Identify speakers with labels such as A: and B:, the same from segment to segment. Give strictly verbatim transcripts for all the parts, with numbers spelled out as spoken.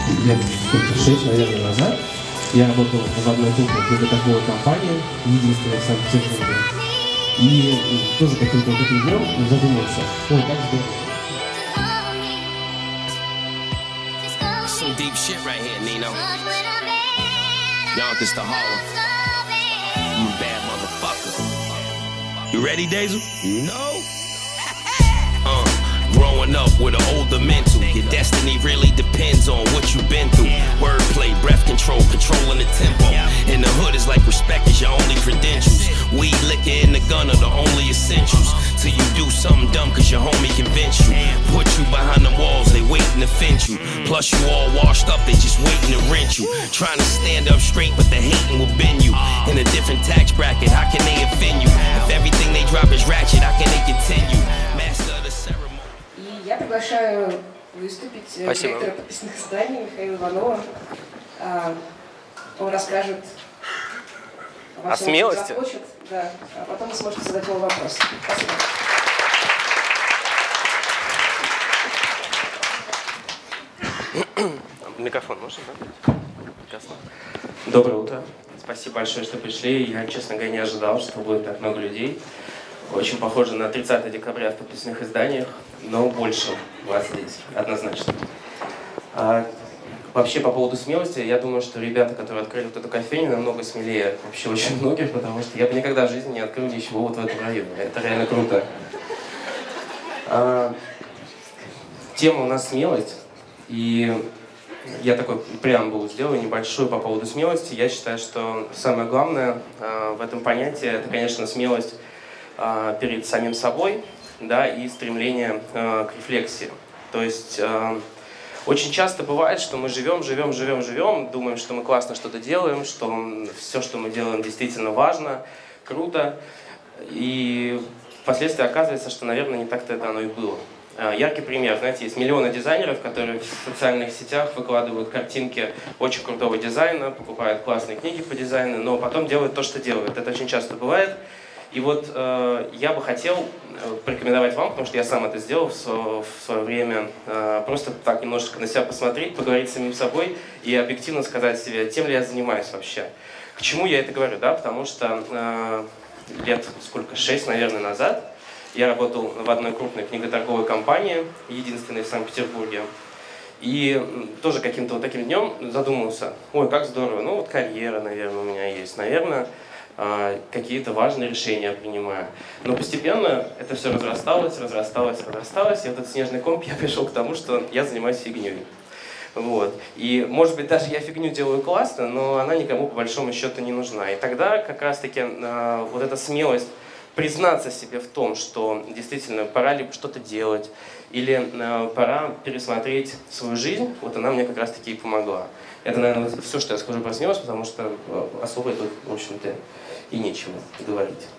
A: лет шесть, наверное, назад. Я работал в одной крупной такой компании, единственной в Санкт-Петербурге. И тоже каким-то вот этим днем задумался, ой, как здорово.
B: Some deep shit right here, Nino. Yonkers to Harlem. I'm a bad motherfucker. You ready, Daisy? You know? uh, growing up with an older mental. Your destiny really depends on what you've been through. Wordplay, breath control, controlling the tempo. In the hood is like respect is your only credentials. Weed, liquor, and the gun are the only essentials. Till you do something dumb cause your homie convinced you. Put you behind the walls, they waiting to fence you. Plus you all washed up, they just waiting to rent you. Trying to stand up straight, but the hating will bend you. In a different tax bracket, how can they offend you? If everything they drop is ratchet, how can they continue? Master of the ceremony.
C: И я приглашаю выступить директора подписных изданий Михаила Иванова. Он расскажет
D: о смелости.
C: Захочет, да, а потом вы сможете задать ему вопрос. Спасибо.
D: Микрофон можно, да? Прекрасно. Доброе утро. Спасибо большое, что пришли. Я, честно говоря, не ожидал, что будет так много людей. Очень похоже на тридцатое декабря в подписных изданиях, но больше вас здесь, однозначно. А, вообще, по поводу смелости, я думаю, что ребята, которые открыли вот эту кофейню, намного смелее вообще очень многих, потому что я бы никогда в жизни не открыл ничего вот в этом районе. Это реально круто. А, тема у нас смелость, и я такой преамбул сделаю небольшую по поводу смелости. Я считаю, что самое главное а, в этом понятии, это, конечно, смелость перед самим собой, да, и стремление э, к рефлексии. То есть э, очень часто бывает, что мы живем, живем, живем, живем, думаем, что мы классно что-то делаем, что все, что мы делаем, действительно важно, круто, и впоследствии оказывается, что, наверное, не так-то это оно и было. Э, яркий пример, знаете, есть миллионы дизайнеров, которые в социальных сетях выкладывают картинки очень крутого дизайна, покупают классные книги по дизайну, но потом делают то, что делают. Это очень часто бывает. И вот э, я бы хотел порекомендовать вам, потому что я сам это сделал в, в свое время, э, просто так немножечко на себя посмотреть, поговорить с самим собой и объективно сказать себе, тем ли я занимаюсь вообще. К чему я это говорю, да? Потому что э, лет, сколько, шесть, наверное, назад я работал в одной крупной книготорговой компании, единственной в Санкт-Петербурге. И тоже каким-то вот таким днем задумался, ой, как здорово, ну вот карьера, наверное, у меня есть, наверное, какие-то важные решения принимаю. Но постепенно это все разрасталось, разрасталось, разрасталось, и вот этот снежный ком, я пришел к тому, что я занимаюсь фигней. Вот. И, может быть, даже я фигню делаю классно, но она никому по большому счету не нужна. И тогда как раз-таки э, вот эта смелость признаться себе в том, что действительно пора либо что-то делать, или э, пора пересмотреть свою жизнь, вот она мне как раз-таки и помогла. Это, наверное, вот все, что я скажу про смелость, потому что особо тут, в общем-то, и нечего говорить.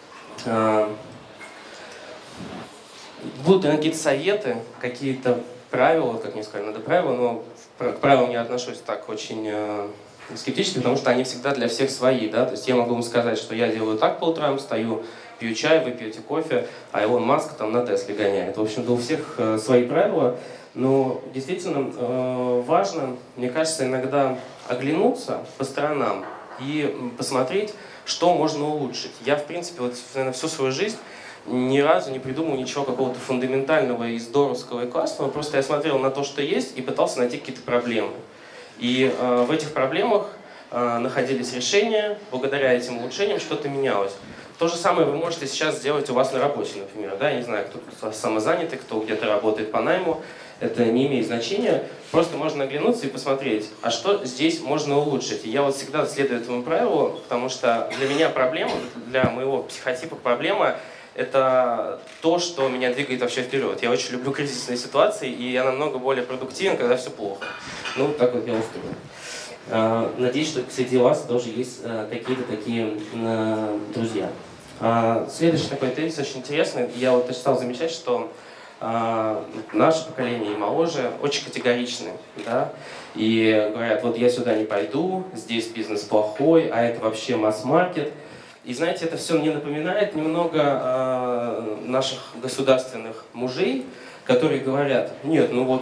D: Будут, наверное, какие-то советы, какие-то правила, как мне сказали, надо правила, но к правилам я отношусь так очень скептически, потому что они всегда для всех свои, да, то есть я могу вам сказать, что я делаю так по утрам, стою, пью чай, вы пьете кофе, а Илон Маск там на Тесле гоняет. В общем-то, у всех свои правила. Но действительно э, важно, мне кажется, иногда оглянуться по сторонам и посмотреть, что можно улучшить. Я, в принципе, вот, наверное, всю свою жизнь ни разу не придумал ничего какого-то фундаментального и здоровского и классного. Просто я смотрел на то, что есть, и пытался найти какие-то проблемы. И э, в этих проблемах э, находились решения, благодаря этим улучшениям что-то менялось. То же самое вы можете сейчас сделать у вас на работе, например. Да? Я не знаю, кто самозанятый, кто где-то работает по найму. Это не имеет значения. Просто можно оглянуться и посмотреть, а что здесь можно улучшить. И я вот всегда следую этому правилу, потому что для меня проблема, для моего психотипа проблема — это то, что меня двигает вообще вперед. Я очень люблю кризисные ситуации, и я намного более продуктивен, когда все плохо. Ну, так вот я устроен. Надеюсь, что среди вас тоже есть какие-то такие друзья. Следующий такой тезис очень интересный. Я вот стал замечать, что наше поколение и моложе очень категоричны, да, и говорят, вот я сюда не пойду, здесь бизнес плохой, а это вообще масс-маркет. И знаете, это все мне напоминает немного э, наших государственных мужей, которые говорят, нет, ну вот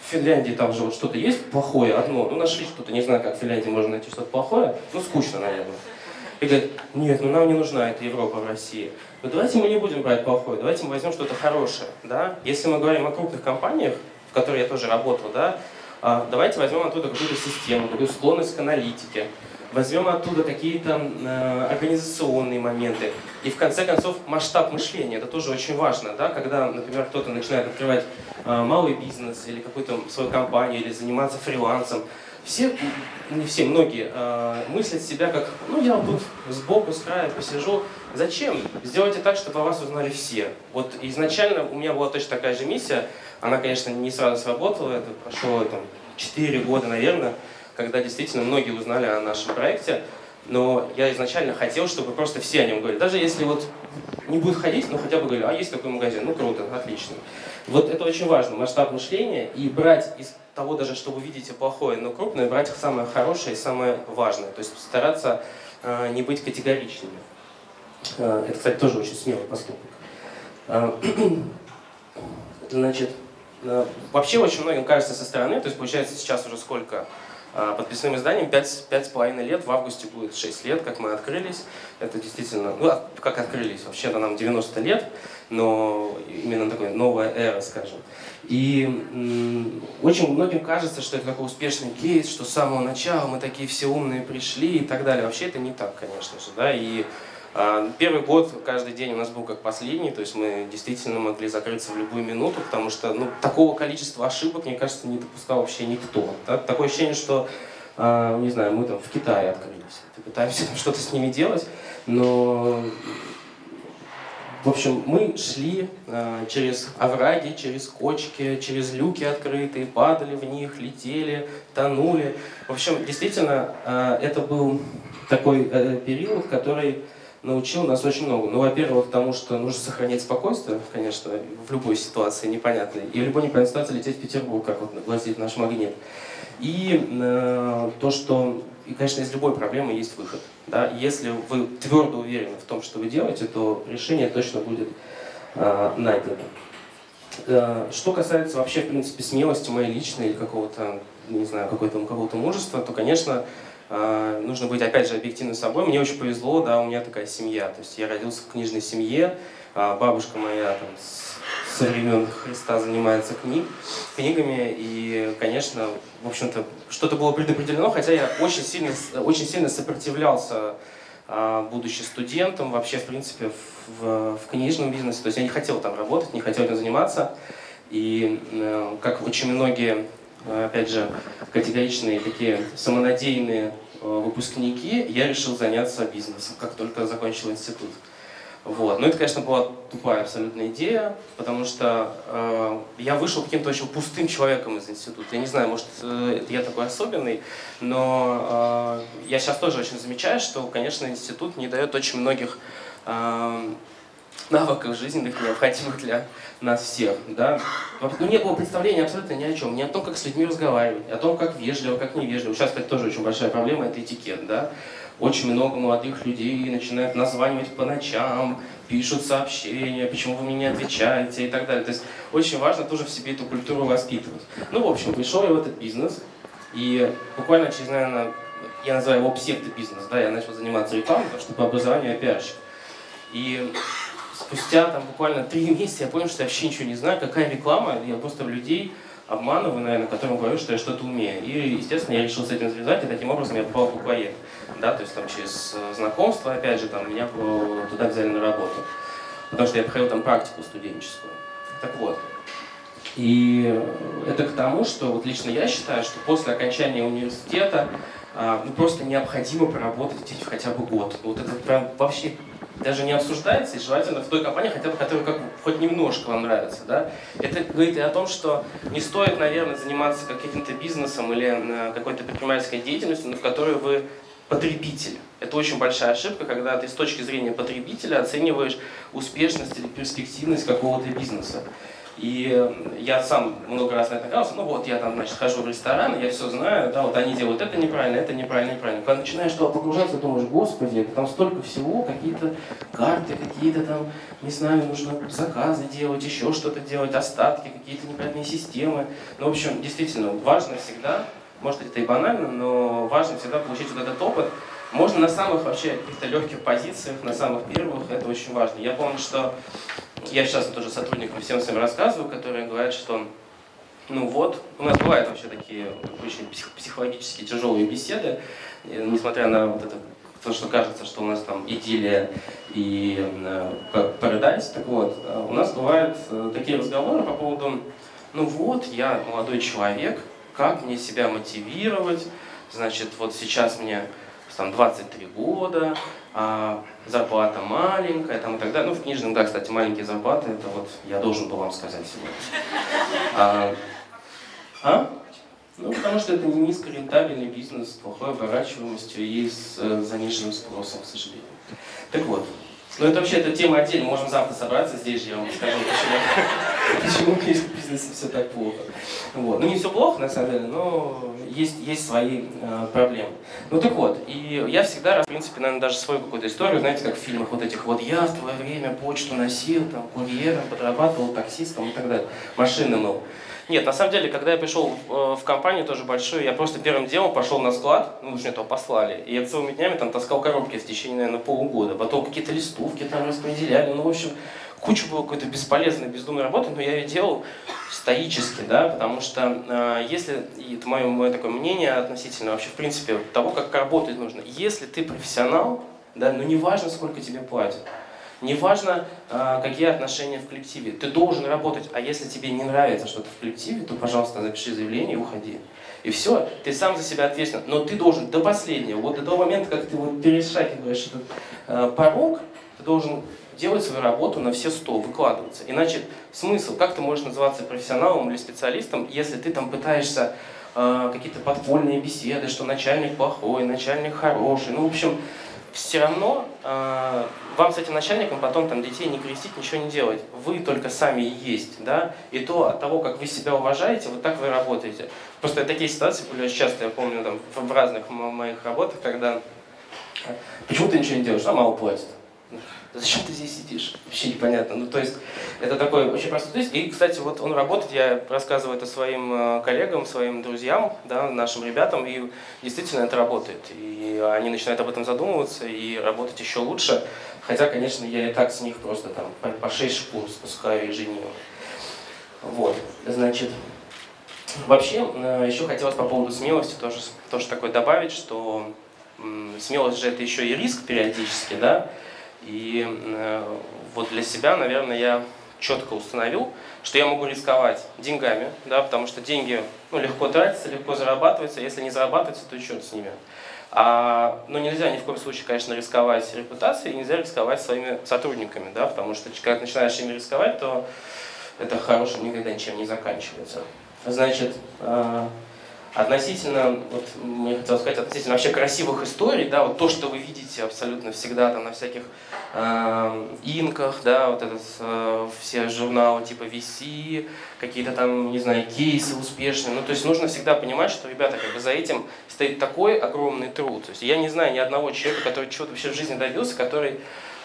D: в Финляндии там же вот что-то есть плохое, одно, ну нашли что-то, не знаю, как в Финляндии можно найти что-то плохое, ну скучно, наверное. И говорят, нет, ну нам не нужна эта Европа в России. Но давайте мы не будем брать плохое, давайте мы возьмем что-то хорошее, да. Если мы говорим о крупных компаниях, в которых я тоже работал, да, давайте возьмем оттуда какую-то систему, какую-то склонность к аналитике, возьмем оттуда какие-то э, организационные моменты. И в конце концов масштаб мышления, это тоже очень важно, да, когда, например, кто-то начинает открывать э, малый бизнес или какую-то свою компанию, или заниматься фрилансом. Все, не все, многие э, мыслят себя как, ну я тут сбоку, с края посижу. Зачем? Сделайте так, чтобы о вас узнали все. Вот изначально у меня была точно такая же миссия. Она, конечно, не сразу сработала, это прошло там четыре года, наверное, когда действительно многие узнали о нашем проекте. Но я изначально хотел, чтобы просто все о нем говорили. Даже если вот не будут ходить, но хотя бы говорили, а есть такой магазин, ну круто, отлично. Вот это очень важно, масштаб мышления, и брать из того даже, что вы видите плохое, но крупное, брать самое хорошее и самое важное. То есть стараться э, не быть категоричными. Э, это, кстати, тоже очень смелый поступок. Э, значит, э, вообще очень многим кажется со стороны, то есть получается сейчас уже сколько? Подписным изданием пять с половиной лет, в августе будет шесть лет, как мы открылись. Это действительно, ну как открылись, вообще-то нам девяносто лет, но именно такая новая эра, скажем. И м, очень многим кажется, что это такой успешный кейс, что с самого начала мы такие все умные пришли и так далее. Вообще это не так, конечно же, да, и а, первый год каждый день у нас был как последний, то есть мы действительно могли закрыться в любую минуту, потому что ну, такого количества ошибок, мне кажется, не допускал вообще никто. Да? Такое ощущение, что, а, не знаю, мы там в Китае открылись, пытаемся что-то с ними делать, но, в общем, мы шли а, через овраги, через кочки, через люки открытые, падали в них, летели, тонули. В общем, действительно, а, это был такой а, период, который научил нас очень много. Ну, во-первых, тому, что нужно сохранять спокойствие, конечно, в любой ситуации непонятной. И в любой непонятной ситуации лететь в Петербург, как вот гласит наш магнит. И э, то, что, и, конечно, из любой проблемы есть выход. Да? Если вы твердо уверены в том, что вы делаете, то решение точно будет э, найдено. Э, что касается вообще, в принципе, смелости моей личной или какого-то, не знаю, какого-то какого-то мужества, то, конечно, Uh, нужно быть, опять же, объективным собой. Мне очень повезло, да, у меня такая семья. То есть я родился в книжной семье, uh, бабушка моя там, с, со времен Христа занимается книг, книгами, и, конечно, в общем-то, что-то было предопределено, хотя я очень сильно, очень сильно сопротивлялся, uh, будучи студентом, вообще, в принципе, в, в, в книжном бизнесе. То есть я не хотел там работать, не хотел этим заниматься. И, uh, как очень многие, опять же, категоричные, такие самонадеянные выпускники, я решил заняться бизнесом, как только закончил институт. Вот. Но это, конечно, была тупая абсолютная идея, потому что э, я вышел каким-то очень пустым человеком из института. Я не знаю, может, э, я такой особенный, но э, я сейчас тоже очень замечаю, что, конечно, институт не дает очень многих э, навыков жизненных, необходимых для нас всех, да. Ну, не было представления абсолютно ни о чем, ни о том, как с людьми разговаривать, о том, как вежливо, как невежливо. Сейчас, кстати, тоже очень большая проблема, это этикет, да. Очень много молодых людей начинают названивать по ночам, пишут сообщения, почему вы мне не отвечаете и так далее. То есть очень важно тоже в себе эту культуру воспитывать. Ну, в общем, пришел я в этот бизнес, и буквально через, наверное, я называю его псевдобизнес, да, я начал заниматься рекламой, потому что по образованию я пиарщик. И спустя там буквально три месяца я понял, что я вообще ничего не знаю, какая реклама, я просто людей обманываю, наверное, которым говорю, что я что-то умею. И, естественно, я решил с этим связать, и таким образом я попал в буквоед. Да, то есть там через знакомство, опять же, там меня туда взяли на работу. Потому что я проходил там практику студенческую. Так вот. И это к тому, что вот лично я считаю, что после окончания университета ну, просто необходимо поработать здесь хотя бы год. Вот это прям вообще даже не обсуждается, и желательно в той компании, хотя бы, которая как, хоть немножко вам нравится. Да? Это говорит и о том, что не стоит, наверное, заниматься каким-то бизнесом или какой-то предпринимательской деятельностью, в которой вы потребитель. Это очень большая ошибка, когда ты с точки зрения потребителя оцениваешь успешность или перспективность какого-то бизнеса. И я сам много раз на это наткнулся, ну вот я там, значит, хожу в ресторан, я все знаю, да, вот они делают это неправильно, это неправильно, неправильно. Когда начинаешь туда погружаться, думаешь, господи, это там столько всего, какие-то карты, какие-то там, не знаю, нужно заказы делать, еще что-то делать, остатки, какие-то непонятные системы. Ну, в общем, действительно, важно всегда, может это и банально, но важно всегда получить вот этот опыт. Можно на самых вообще каких-то легких позициях, на самых первых, это очень важно. Я помню, что я сейчас тоже сотрудникам всем своим рассказываю, которые говорят, что ну вот, у нас бывают вообще такие очень психологически тяжелые беседы, несмотря на вот это, то, что кажется, что у нас там идиллия и парадайз, так вот, у нас бывают такие разговоры по поводу, ну вот, я молодой человек, как мне себя мотивировать, значит, вот сейчас мне там двадцать три года, а зарплата маленькая, там и так далее. Ну, в книжном, да, кстати, маленькие зарплаты, это вот я должен был вам сказать сегодня. А? а? Ну, потому что это низкорентабельный бизнес с плохой оборачиваемостью и с э, заниженным спросом, к сожалению. Так вот. Ну, это вообще эта тема отдельно, можем завтра собраться здесь же, я вам скажу, почему, почему в бизнесе все так плохо. Вот. Ну, не все плохо, на самом деле, но есть, есть свои э, проблемы. Ну, так вот, и я всегда, в принципе, наверное, даже свою какую-то историю, знаете, как в фильмах вот этих вот, я в твое время почту носил, там, курьером, подрабатывал, таксистом и так далее, машины мыл. Нет, на самом деле, когда я пришел в, в компанию тоже большую, я просто первым делом пошел на склад, ну уж мне то послали, и я целыми днями там таскал коробки в течение, наверное, полугода, потом какие-то листовки там распределяли, ну, в общем, куча было какой-то бесполезной, бездумной работы, но я ее делал стоически, да, потому что э, если, и это мое, мое такое мнение относительно вообще, в принципе, того, как работать нужно, если ты профессионал, да, ну неважно, сколько тебе платят, неважно, э, какие отношения в коллективе, ты должен работать, а если тебе не нравится что-то в коллективе, то, пожалуйста, запиши заявление и уходи. И все, ты сам за себя ответственен, но ты должен до последнего, вот до того момента, как ты вот перешагиваешь этот э, порог, ты должен делать свою работу на все сто, выкладываться. Иначе смысл, как ты можешь называться профессионалом или специалистом, если ты там пытаешься э, какие-то подпольные беседы, что начальник плохой, начальник хороший, ну, в общем, все равно э, вам с этим начальником потом там детей не крестить, ничего не делать. Вы только сами и есть, да, и то от того, как вы себя уважаете, вот так вы работаете. Просто такие ситуации были очень часто, я помню, там, в разных моих работах, когда почему ты ничего не делаешь, а мало платят. Зачем ты здесь сидишь? Вообще непонятно. Ну, то есть, это такой очень простой. И, кстати, вот он работает, я рассказываю это своим коллегам, своим друзьям, да, нашим ребятам, и действительно это работает. И они начинают об этом задумываться и работать еще лучше. Хотя, конечно, я и так с них просто там по шесть шкур спускаю ежедневно. Вот, значит, вообще, еще хотелось по поводу смелости тоже, тоже такое добавить, что смелость же это еще и риск периодически, да. И э, вот для себя, наверное, я четко установил, что я могу рисковать деньгами, да, потому что деньги ну, легко тратятся, легко зарабатываются, если не зарабатываются, то и черт с ними. А, но нельзя ни в коем случае, конечно, рисковать репутацией, нельзя рисковать своими сотрудниками, да, потому что когда начинаешь ими рисковать, то это хорошим никогда ничем не заканчивается. Значит, э, относительно, вот мне хотелось сказать, относительно вообще красивых историй, да, вот то, что вы видите абсолютно всегда там на всяких э, инках, да, вот этот, э, все журналы типа ви си, какие-то там, не знаю, кейсы успешные, ну, то есть нужно всегда понимать, что, ребята, как бы за этим стоит такой огромный труд, то есть я не знаю ни одного человека, который чего-то вообще в жизни добился, который,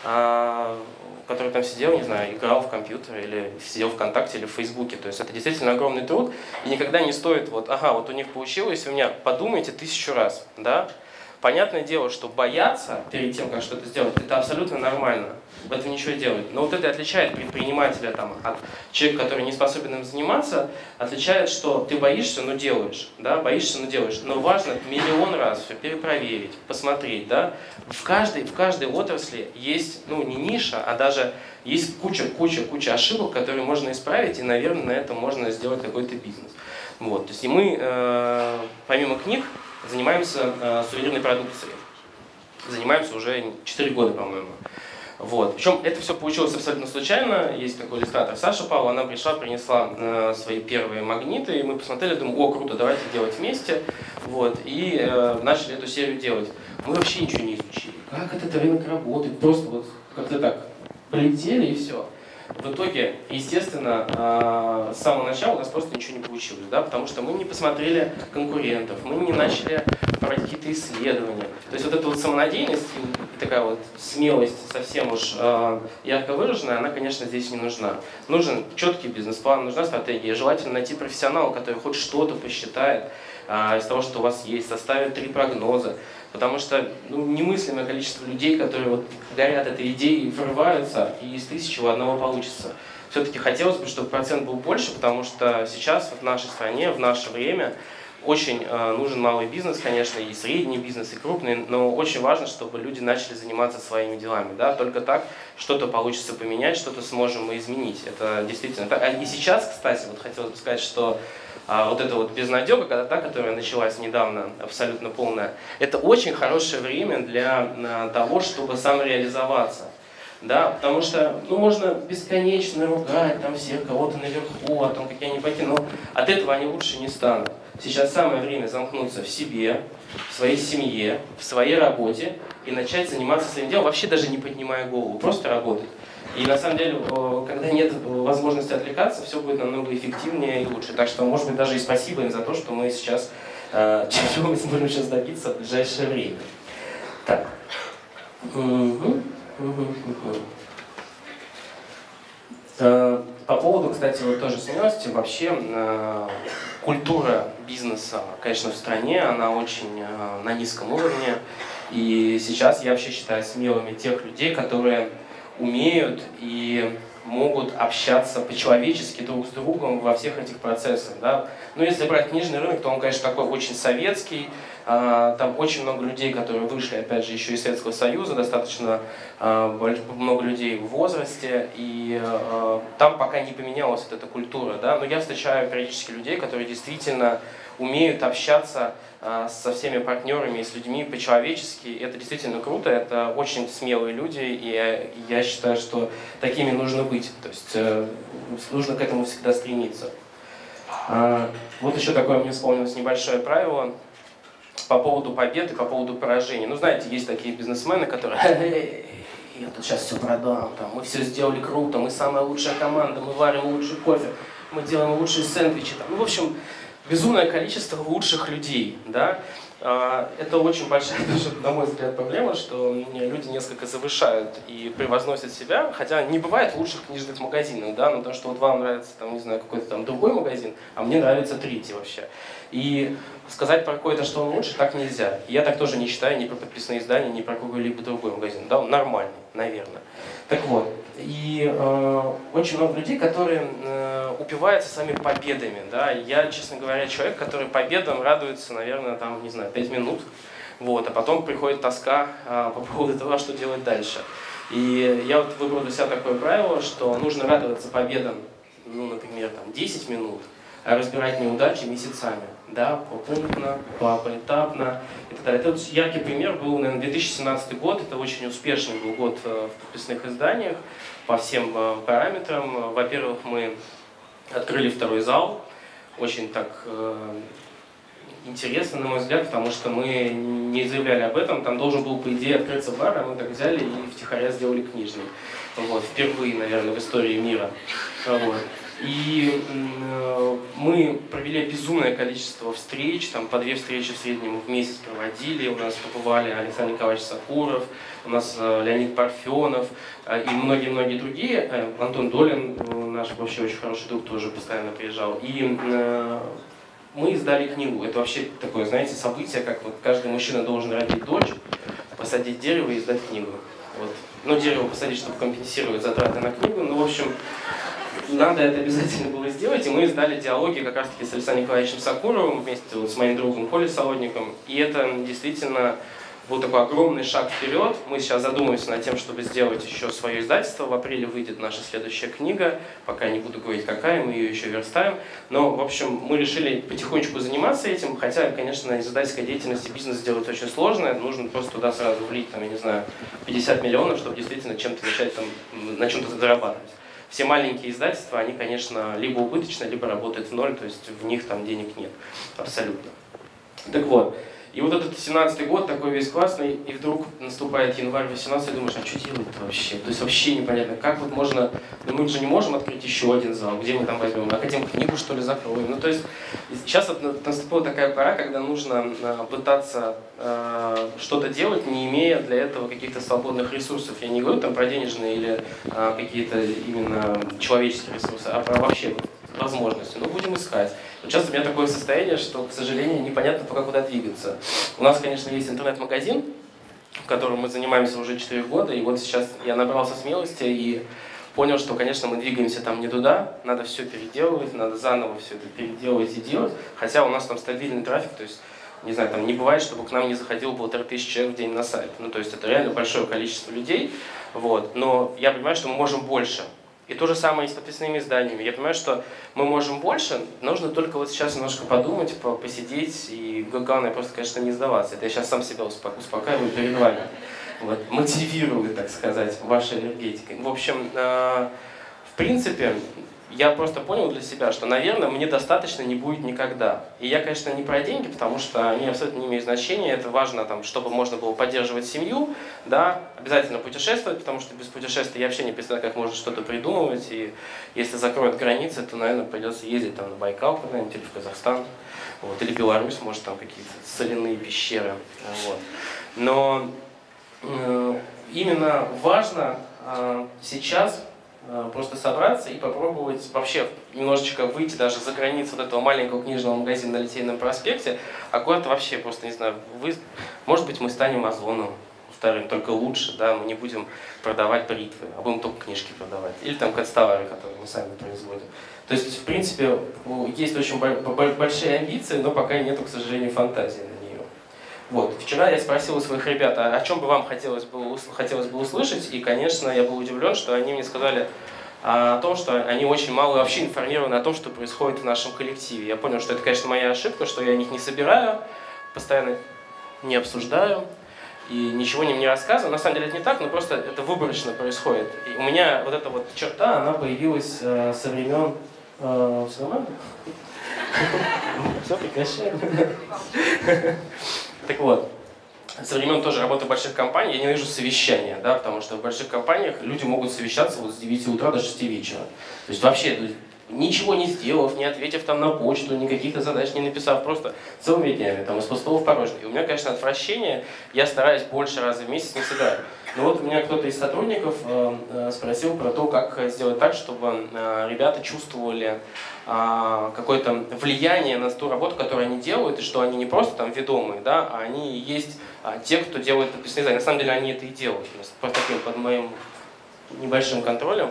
D: э, который там сидел, не знаю, играл в компьютер или сидел в ВКонтакте или в Фейсбуке. То есть это действительно огромный труд. И никогда не стоит, вот, ага, вот у них получилось, у меня, подумайте тысячу раз, да. Понятное дело, что бояться перед тем, как что-то сделать, это абсолютно нормально. В этом ничего делать. Но вот это отличает предпринимателя там, от человека, который не способен им заниматься, отличает, что ты боишься, но делаешь, да, боишься, но делаешь. Но важно миллион раз все перепроверить, посмотреть, да. В каждой, в каждой отрасли есть, ну, не ниша, а даже есть куча, куча, куча ошибок, которые можно исправить, и, наверное, на этом можно сделать какой-то бизнес. Вот, то есть и мы, э, помимо книг, занимаемся э, сувенирной продукцией. Занимаемся уже четыре года, по-моему. Вот. Причем это все получилось абсолютно случайно. Есть такой иллюстратор Саша Павлова, она пришла, принесла э, свои первые магниты, и мы посмотрели, думаем, о, круто, давайте делать вместе. Вот. И э, начали эту серию делать. Мы вообще ничего не изучили. Как этот рынок работает, просто вот как-то так полетели и все. в итоге, естественно, с самого начала у нас просто ничего не получилось, да, потому что мы не посмотрели конкурентов, мы не начали проводить какие-то исследования. То есть вот эта вот самонадеянность и такая вот смелость совсем уж э, ярко выраженная, она, конечно, здесь не нужна. Нужен четкий бизнес-план, нужна стратегия. Желательно найти профессионала, который хоть что-то посчитает э, из того, что у вас есть, составит три прогноза. Потому что ну, немыслимое количество людей, которые вот горят этой идеей, врываются, и из тысячи у одного получится. Все-таки хотелось бы, чтобы процент был больше, потому что сейчас в нашей стране, в наше время очень э, нужен малый бизнес, конечно, и средний бизнес, и крупный, но очень важно, чтобы люди начали заниматься своими делами. Да? Только так что-то получится поменять, что-то сможем мы изменить. Это действительно так. И сейчас, кстати, вот хотелось бы сказать, что А вот эта вот безнадега, когда та, которая началась недавно, абсолютно полная, это очень хорошее время для того, чтобы самореализоваться. Да, потому что ну, можно бесконечно ругать там всех, кого-то наверху, а там какие они пойти, но от этого они лучше не станут. Сейчас самое время замкнуться в себе, в своей семье, в своей работе и начать заниматься своим делом, вообще даже не поднимая голову, просто работать. И на самом деле, когда нет возможности отвлекаться, все будет намного эффективнее и лучше. Так что, может быть, даже и спасибо им за то, что мы сейчас, чего мы сможем сейчас добиться в ближайшее время. Так. Угу. Угу. Угу. По поводу, кстати, вот тоже смелости, вообще культура бизнеса, конечно, в стране, она очень на низком уровне. И сейчас я вообще считаю смелыми тех людей, которые умеют и могут общаться по-человечески друг с другом во всех этих процессах. Да? Ну, если брать книжный рынок, то он, конечно, такой очень советский. Там очень много людей, которые вышли, опять же, еще из Советского Союза, достаточно много людей в возрасте, и там пока не поменялась вот эта культура. Да? Но я встречаю периодически людей, которые действительно умеют общаться со всеми партнерами и с людьми по-человечески. Это действительно круто, это очень смелые люди, и я считаю, что такими нужно быть. То есть нужно к этому всегда стремиться. Вот еще такое мне вспомнилось небольшое правило по поводу побед и по поводу поражений. Ну, знаете, есть такие бизнесмены, которые я тут сейчас все продам, там, мы все сделали круто, мы самая лучшая команда, мы варим лучший кофе, мы делаем лучшие сэндвичи. Там. Ну, в общем, безумное количество лучших людей, да. Это очень большая, на мой взгляд, проблема, что люди несколько завышают и превозносят себя, хотя не бывает лучших книжных магазинов, да, но то, что вот вам нравится, там, не знаю, какой-то там другой магазин, а мне нравится третий вообще. И сказать про какой-то, что он лучше, так нельзя. И я так тоже не считаю ни про подписные издания, ни про какой-либо другой магазин, да, он нормальный, наверное. Так вот, и э, очень много людей, которые э, упиваются своими победами, да, я, честно говоря, человек, который победам радуется, наверное, там, не знаю, пять минут, вот, а потом приходит тоска э, по поводу того, что делать дальше. И я вот выбрал для себя такое правило, что нужно радоваться победам, ну, например, там, десять минут, а разбирать неудачи месяцами, да, попунктно, поэтапно и так далее. Это вот яркий пример был, наверное, две тысячи семнадцатый год, это очень успешный был год в подписных изданиях по всем параметрам. Во-первых, мы открыли второй зал, очень так э, интересно, на мой взгляд, потому что мы не заявляли об этом, там должен был, по идее, открыться бар, а мы так взяли и втихаря сделали книжный. Вот, впервые, наверное, в истории мира. Вот. И э, мы провели безумное количество встреч, там по две встречи в среднем в месяц проводили, у нас побывали Александр Николаевич Сакуров, у нас э, Леонид Парфенов э, и многие-многие другие, э, Антон Долин, э, наш вообще очень хороший друг, тоже постоянно приезжал. И э, мы издали книгу, это вообще такое, знаете, событие, как вот каждый мужчина должен родить дочь, посадить дерево и издать книгу. Вот. Ну, дерево посадить, чтобы компенсировать затраты на книгу, ну, в общем... Надо это обязательно было сделать, и мы издали диалоги как раз-таки с Александром Николаевичем Сакуровым вместе вот с моим другом Колей Солодником. И это действительно был такой огромный шаг вперед. Мы сейчас задумываемся над тем, чтобы сделать еще свое издательство. В апреле выйдет наша следующая книга, пока не буду говорить какая, мы ее еще верстаем. Но, в общем, мы решили потихонечку заниматься этим, хотя, конечно, из издательской деятельности бизнес сделать очень сложно. Нужно просто туда сразу влить, там, я не знаю, пятьдесят миллионов, чтобы действительно чем-то начать там, на чем-то зарабатывать. Все маленькие издательства, они, конечно, либо убыточны, либо работают в ноль, то есть в них там денег нет, абсолютно. Так вот, И вот этот семнадцатый год такой весь классный, и вдруг наступает январь восемнадцатый, и думаешь, а что делать-то вообще? То есть вообще непонятно, как вот можно, ну мы же не можем открыть еще один зал, где мы там возьмем, академ-книгу что ли закроем. Ну то есть сейчас вот наступила такая пора, когда нужно пытаться э, что-то делать, не имея для этого каких-то свободных ресурсов. Я не говорю там про денежные или э, какие-то именно человеческие ресурсы, а про вообще возможности. Ну будем искать. Сейчас у меня такое состояние, что, к сожалению, непонятно пока куда двигаться. У нас, конечно, есть интернет-магазин, которым мы занимаемся уже четыре года, и вот сейчас я набрался смелости и понял, что, конечно, мы двигаемся там не туда, надо все переделывать, надо заново все это переделывать и делать, хотя у нас там стабильный трафик, то есть, не знаю, там не бывает, чтобы к нам не заходило полторы тысячи человек в день на сайт, ну, то есть это реально большое количество людей, вот, но я понимаю, что мы можем больше. И то же самое и с подписными изданиями. Я понимаю, что мы можем больше, нужно только вот сейчас немножко подумать, посидеть, и главное просто, конечно, не сдаваться. Это я сейчас сам себя успокаиваю перед вами. Вот, мотивирую, так сказать, вашей энергетикой. В общем, э, в принципе, я просто понял для себя, что, наверное, мне достаточно не будет никогда. И я, конечно, не про деньги, потому что они абсолютно не имеют значения. Это важно, там, чтобы можно было поддерживать семью, да, обязательно путешествовать, потому что без путешествий я вообще не представляю, как можно что-то придумывать. И если закроют границы, то, наверное, придется ездить там, на Байкал куда-нибудь, или в Казахстан, вот, или Беларусь, может, там какие-то соляные пещеры. Вот. Но э, именно важно э, сейчас просто собраться и попробовать вообще немножечко выйти даже за границу вот этого маленького книжного магазина на Литейном проспекте, а куда-то вообще просто, не знаю, вы, может быть, мы станем Озоном вторым, только лучше, да, мы не будем продавать бритвы, а будем только книжки продавать, или там канцтовары, которые мы сами производим. То есть, в принципе, есть очень большие амбиции, но пока нету, к сожалению, фантазии на нее. Вот. Вчера я спросил у своих ребят, а о чем бы вам хотелось бы, хотелось бы услышать, и, конечно, я был удивлен, что они мне сказали о том, что они очень мало вообще информированы о том, что происходит в нашем коллективе. Я понял, что это, конечно, моя ошибка, что я о них не собираю, постоянно не обсуждаю и ничего им не рассказываю. На самом деле это не так, но просто это выборочно происходит. И у меня вот эта вот черта, она появилась э, со времен... Э, все нормально? Все, прекращаем. Так вот, со времен тоже работы в больших компаниях я ненавижу совещания, да, потому что в больших компаниях люди могут совещаться вот с девяти утра до шести вечера. То есть вообще ничего не сделав, не ответив там на почту, ни каких-то задач не написав, просто целыми днями, там, из пустого в порожнее. И у меня, конечно, отвращение, я стараюсь больше раз в месяц не собирать. Но вот у меня кто-то из сотрудников э, э, спросил про то, как сделать так, чтобы э, ребята чувствовали э, какое-то влияние на ту работу, которую они делают, и что они не просто там ведомые, да, а они есть э, те, кто делает подписные издания. На самом деле они это и делают, под таким, под моим небольшим контролем.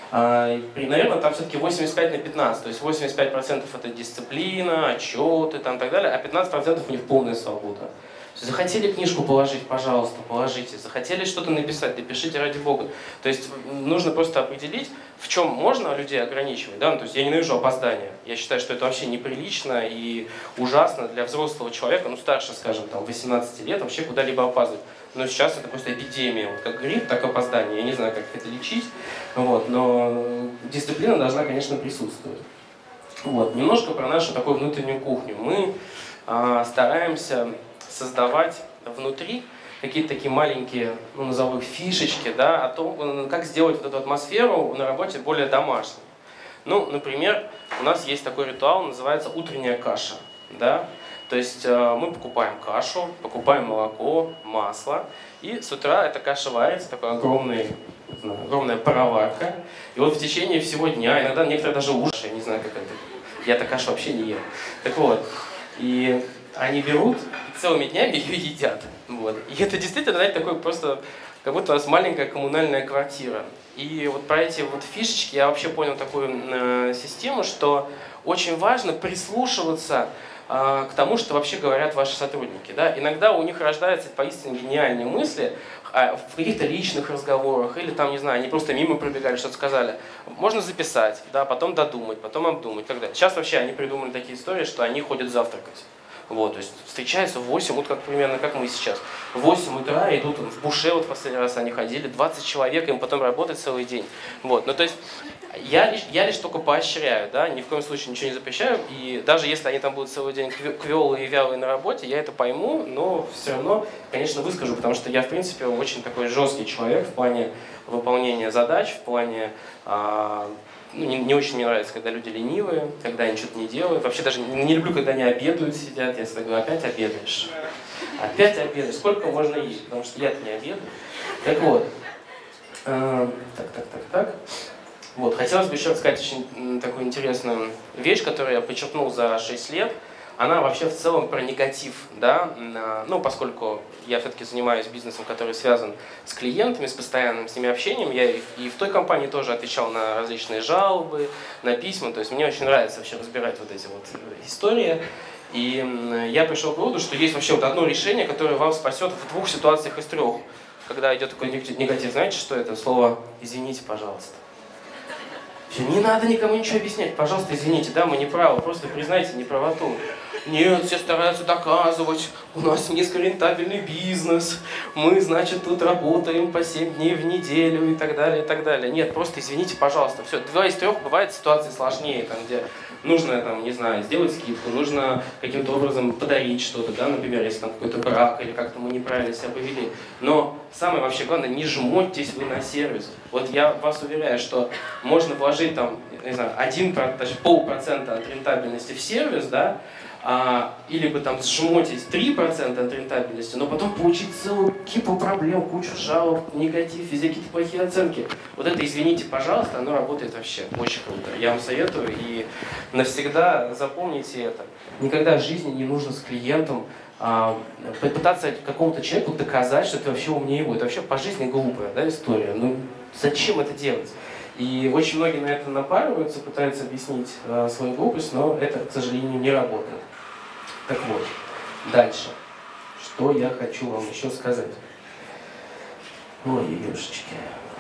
D: Э, и, наверное, там все-таки восемьдесят пять на пятнадцать, то есть восемьдесят пять процентов это дисциплина, отчеты там, и так далее, а пятнадцать процентов у них полная свобода. Захотели книжку положить, пожалуйста, положите. Захотели что-то написать, напишите ради бога. То есть нужно просто определить, в чем можно людей ограничивать. Да? Ну, то есть я ненавижу опоздание. Я считаю, что это вообще неприлично и ужасно для взрослого человека, ну старше, скажем, там, восемнадцати лет, вообще куда-либо опаздывать. Но сейчас это просто эпидемия. Вот как грипп, так и опоздание. Я не знаю, как это лечить, вот, но дисциплина должна, конечно, присутствовать. Вот. Немножко про нашу такую внутреннюю кухню. Мы а, стараемся создавать внутри какие-то такие маленькие, ну, назову их фишечки, да, о том, как сделать вот эту атмосферу на работе более домашней. Ну, например, у нас есть такой ритуал, называется утренняя каша, да. То есть э, мы покупаем кашу, покупаем молоко, масло, и с утра эта каша варится, такой огромный, не знаю, огромная пароварка. И вот в течение всего дня, иногда некоторые даже уши, я не знаю, как это, я-то кашу вообще не ем. Так вот, и они берут и целыми днями ее едят. Вот. И это действительно, знаете, такой просто, как будто у вас маленькая коммунальная квартира. И вот про эти вот фишечки я вообще понял такую э, систему, что очень важно прислушиваться э, к тому, что вообще говорят ваши сотрудники. Да? Иногда у них рождаются поистине гениальные мысли э, в каких-то личных разговорах, или там, не знаю, они просто мимо пробегали, что-то сказали. Можно записать, да, потом додумать, потом обдумать и так далее. Сейчас вообще они придумали такие истории, что они ходят завтракать. Вот, то есть встречаются в восемь, вот как примерно как мы сейчас. В восемь утра идут в Буше, вот в последний раз они ходили, двадцать человек, им потом работать целый день. Вот, ну то есть Я лишь, я лишь только поощряю, да, ни в коем случае ничего не запрещаю, и даже если они там будут целый день квелые и вялые на работе, я это пойму, но все равно, конечно, выскажу, потому что я, в принципе, очень такой жесткий человек в плане выполнения задач, в плане, а, ну, не, не очень мне нравится, когда люди ленивые, когда они что-то не делают, вообще даже не, не люблю, когда они обедают, сидят, я всегда говорю, опять обедаешь, опять обедаешь, сколько можно есть, потому что я-то не обедаю. Так вот, а, так, так, так, так. Вот. Хотелось бы еще рассказать очень такую интересную вещь, которую я почерпнул за шесть лет. Она вообще в целом про негатив, да? Ну, поскольку я все-таки занимаюсь бизнесом, который связан с клиентами, с постоянным с ними общением, я и в той компании тоже отвечал на различные жалобы, на письма, то есть мне очень нравится вообще разбирать вот эти вот истории. И я пришел к выводу, что есть вообще вот одно решение, которое вам спасет в двух ситуациях из трех. Когда идет такой негатив, знаете, что это? Слово «извините, пожалуйста». Все, не надо никому ничего объяснять. Пожалуйста, извините, да, мы не правы, просто признайте неправоту. Нет, все стараются доказывать, у нас низкорентабельный бизнес, мы, значит, тут работаем по семь дней в неделю и так далее, и так далее. Нет, просто извините, пожалуйста. Все, два из трех бывает ситуации сложнее, там, где нужно, там, не знаю, сделать скидку, нужно каким-то образом подарить что-то, да, например, если там какой-то брак или как-то мы неправильно себя повели. Но самое вообще главное, не жмотьтесь вы на сервис. Вот я вас уверяю, что можно вложить там, не знаю, один, даже полпроцента от рентабельности в сервис, да, а, или бы там сжмотить три процента от рентабельности, но потом получить целую кипу проблем, кучу жалоб, негатив, везде какие-то плохие оценки. Вот это, извините, пожалуйста, оно работает вообще очень круто. Я вам советую и навсегда запомните это. Никогда в жизни не нужно с клиентом а, попытаться какому-то человеку доказать, что ты вообще умнее его. Это вообще по жизни глупая, да, история. Ну, зачем это делать? И очень многие на это напарываются, пытаются объяснить э, свою глупость, но это, к сожалению, не работает. Так вот, дальше. Что я хочу вам еще сказать? Ой, ёшечки.